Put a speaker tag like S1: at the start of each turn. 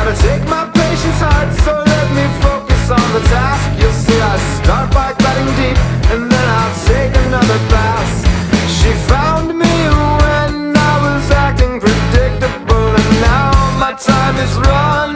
S1: gotta take my patience hard, so let me focus on the task. You'll see I start by cutting deep, and then I'll take another pass. She found me when I was acting predictable, and now my time is run.